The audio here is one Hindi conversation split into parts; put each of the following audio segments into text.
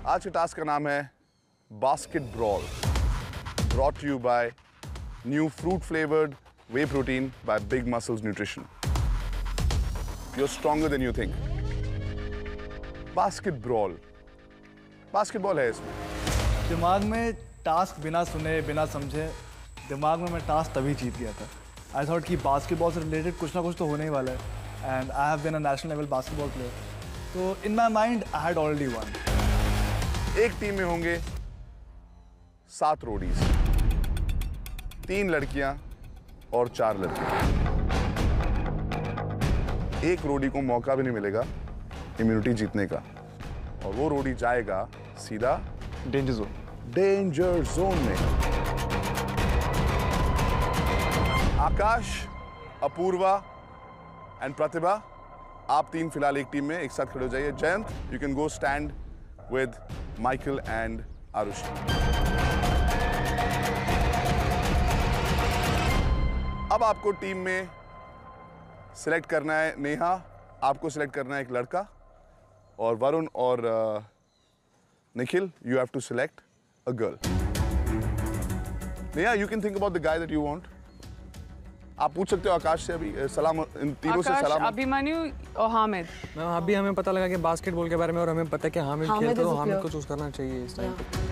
आज के टास्क का नाम है basket brawl, brought to you by new fruit flavored whey protein by Big Muscles Nutrition. You're stronger than you think. Basket brawl, basketball है इसमें। दिमाग में टास्क बिना सुने बिना समझे दिमाग में मैं टास्क तभी जीत गया था। आई थॉट कि बास्केटबॉल से रिलेटेड कुछ ना कुछ तो होने ही वाला है and I have been a national level basketball player, तो in my mind I had already one. एक टीम में होंगे 7 रोडीज, 3 लड़कियां और 4 लड़के। एक रोडी को मौका भी नहीं मिलेगा इम्यूनिटी जीतने का और वो रोडी जाएगा सीधा डेंजर जोन में। आकाश, अपूर्वा एंड प्रतिभा, आप 3 फिलहाल एक टीम में एक साथ खड़े हो जाइए। Jayant, you can go stand with Michael and Aarushi. अब आपको टीम में सिलेक्ट करना है नेहा, आपको सिलेक्ट करना है एक लड़का, और वरुण और Nikhil, you have to select a girl. Neha, you can think about the guy that you want. आप पूछ सकते हो आकाश से अभी सलाम, इन तीनों से सलाम। अभिमन्यु और हामिद। मैम अभी हमें पता लगा कि बास्केटबॉल के बारे में और हमें पता है कि हामिद खेलता है, तो हामिद को चूज करना चाहिए इस टाइम पे।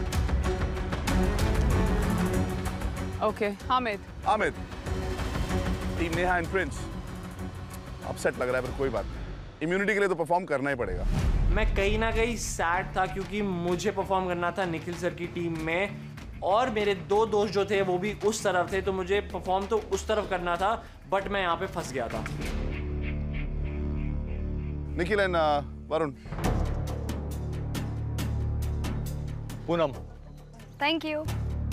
Okay, Hamid. Hamid, team Neha and Prince. Upset लग रहा है पर कोई बात नहीं, इम्यूनिटी के लिए तो परफॉर्म करना ही पड़ेगा। मैं कहीं ना कहीं सैड था क्योंकि मुझे परफॉर्म करना था निखिल सर की टीम में और मेरे 2 दोस्त जो थे वो भी उस तरफ थे, तो मुझे परफॉर्म तो उस तरफ करना था, बट मैं यहाँ पे फंस गया था। Nikhil and Varun. Poonam. Thank you.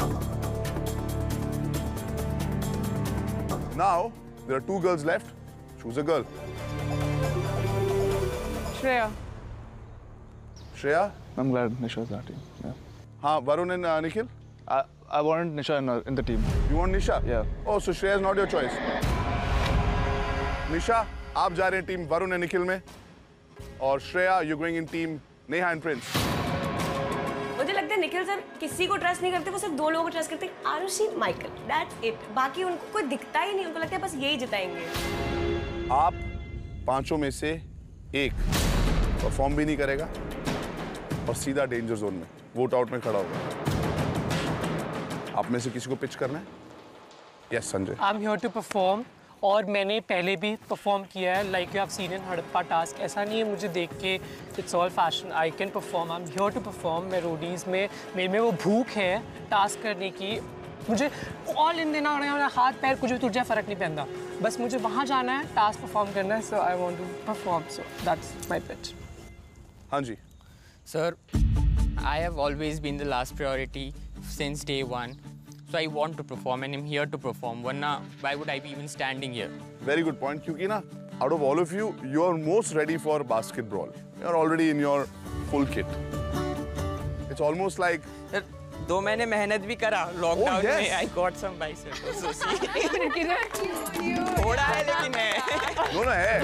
Now there are 2 girls left. Choose a girl. Shreya. Shreya? I'm glad Nisha's that team. Yeah. हाँ, Varun and Nikhil? I wanted Nisha in the team. You want Nisha? Yeah. Oh, so Shreya is not your choice. Nisha, आप जा रहे हैं टीम वरुण एंड निखिल में, और Shreya you're going in team Neha and Prince. मुझे लगता है निखिल सर किसी को ट्रस्ट नहीं करते, वो सिर्फ 2 लोगों को ट्रस्ट करते हैं, आरुषि, माइकल, दैट्स इट। बाकी उनको कोई दिखता ही नहीं, उनको लगता है बस यही जिताएंगे। आप 5 में से एक परफॉर्म भी नहीं करेगा और सीधा डेंजर जोन में वोट आउट में खड़ा होगा। आप में से किसी को पिच करना है? Yes Sanjay. I am here to perform और मैंने पहले भी परफॉर्म किया है, like you have seen in Harappa task. ऐसा नहीं है मुझे देख के it's all fashion, I can perform, I am here to perform. मैं रोडीज़ में मेरे में वो भूख है टास्क करने की, मुझे ऑल इन देना है, हाथ पैर कुछ भी टूट जाए फ़र्क नहीं पड़ता, बस मुझे वहाँ जाना है, टास्क परफॉर्म करना है, so I want to perform, so that's my pitch. हाँ जी sir, I have always been the last priority since day 1. So I want to perform and I'm here to perform. Warna, why would I be even standing here? Very good point. क्योंकि ना, out of all of you, you are most ready for basketball. You are already in your full kit. It's almost like. Sir, 2 महीने मेहनत भी करा लॉकडाउन yes. में. I got some biceps. So see. थोड़ा है लेकिन है. No, है.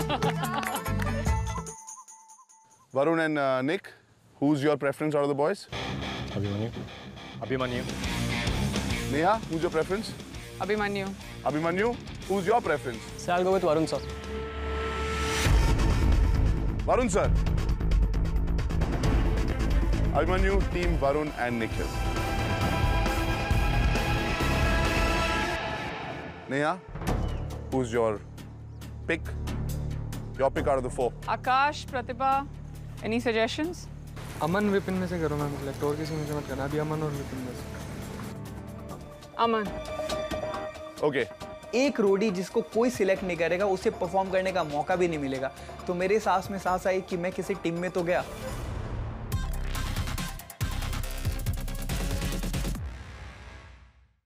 Varun and Nick, who's your preference out of the boys? Abhimanyu. Neha, who's your preference? Abhimanyu. Abhimanyu, who's your preference? So I'll go with Varun sir. Varun sir. Abhimanyu, team Varun and Nikhil. Neha, who's your pick? Your pick out of the 4. Akash, Pratibha, any suggestions? अमन विपिन में से करो मैम सिलेक्ट, और किसी में से मत करना, अभी अमन और विपिन में से। अमन। Okay. एक रोडी जिसको कोई सिलेक्ट नहीं करेगा उसे परफॉर्म करने का मौका भी नहीं मिलेगा, तो मेरे सांस में सांस आई कि मैं किसी टीम में तो गया